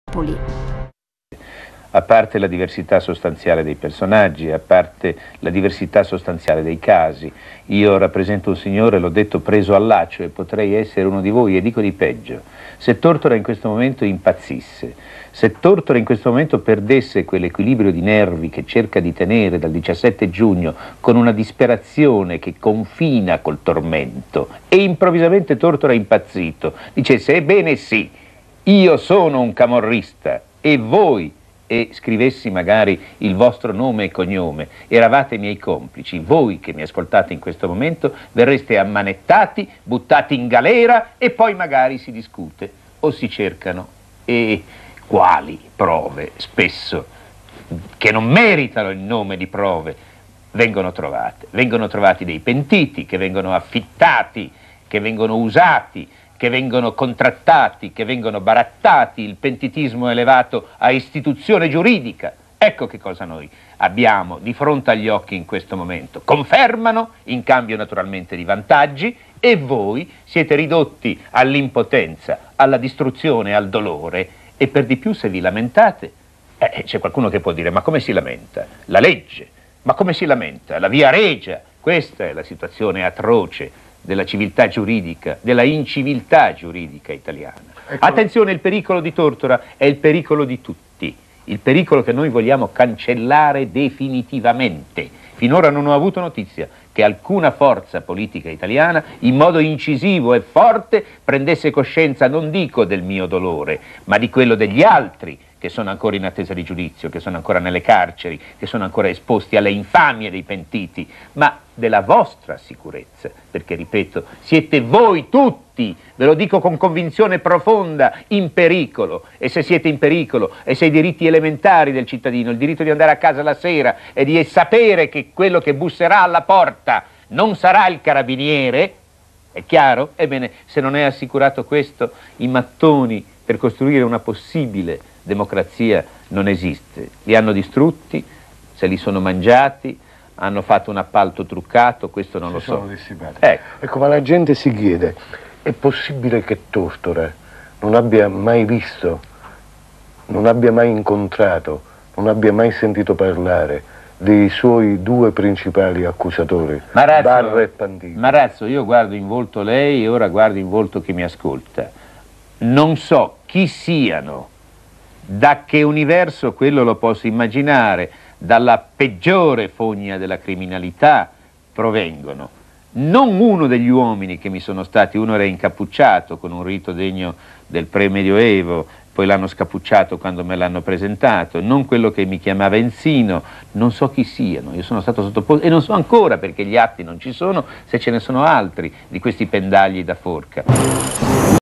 Napoli. A parte la diversità sostanziale dei personaggi, a parte la diversità sostanziale dei casi, io rappresento un signore, l'ho detto, preso al laccio, e potrei essere uno di voi, e dico di peggio. Se Tortora in questo momento impazzisse, se Tortora in questo momento perdesse quell'equilibrio di nervi che cerca di tenere dal 17 giugno con una disperazione che confina col tormento, e improvvisamente Tortora impazzito dicesse: ebbene sì, io sono un camorrista e voi, e scrivessi magari il vostro nome e cognome, eravate miei complici, voi che mi ascoltate in questo momento verreste ammanettati, buttati in galera, e poi magari si discute o si cercano, e quali prove, spesso che non meritano il nome di prove, vengono trovate. Vengono trovati dei pentiti che vengono affittati, che vengono usati, che vengono contrattati, che vengono barattati, il pentitismo è elevato a istituzione giuridica. Ecco che cosa noi abbiamo di fronte agli occhi in questo momento. Confermano, in cambio naturalmente di vantaggi, e voi siete ridotti all'impotenza, alla distruzione, al dolore, e per di più se vi lamentate, c'è qualcuno che può dire: ma come si lamenta? La legge. Ma come si lamenta? La via regia. Questa è la situazione atroce della civiltà giuridica, della inciviltà giuridica italiana. Ecco. Attenzione, il pericolo di Tortora è il pericolo di tutti, il pericolo che noi vogliamo cancellare definitivamente. Finora non ho avuto notizia che alcuna forza politica italiana in modo incisivo e forte prendesse coscienza, non dico del mio dolore, ma di quello degli altri che sono ancora in attesa di giudizio, che sono ancora nelle carceri, che sono ancora esposti alle infamie dei pentiti, ma della vostra sicurezza, perché, ripeto, siete voi tutti, ve lo dico con convinzione profonda, in pericolo. E se siete in pericolo, e se i diritti elementari del cittadino, il diritto di andare a casa la sera e di sapere che quello che busserà alla porta non sarà il carabiniere, è chiaro? Ebbene, se non è assicurato questo, i mattoni per costruire una possibile democrazia non esiste. Li hanno distrutti, se li sono mangiati, hanno fatto un appalto truccato, questo non lo so. Sono dissipati. Ecco, ma la gente si chiede: è possibile che Tortora non abbia mai visto, non abbia mai incontrato, non abbia mai sentito parlare dei suoi due principali accusatori, Barra e Pantini? Marazzo, io guardo in volto lei e ora guardo in volto chi mi ascolta. Non so chi siano, da che universo quello lo posso immaginare, dalla peggiore fogna della criminalità provengono. Non uno degli uomini che mi sono stati, uno era incappucciato con un rito degno del pre-medioevo, poi l'hanno scappucciato quando me l'hanno presentato, non quello che mi chiamava Enzino, non so chi siano, io sono stato sottoposto, e non so ancora, perché gli atti non ci sono, se ce ne sono altri di questi pendagli da forca.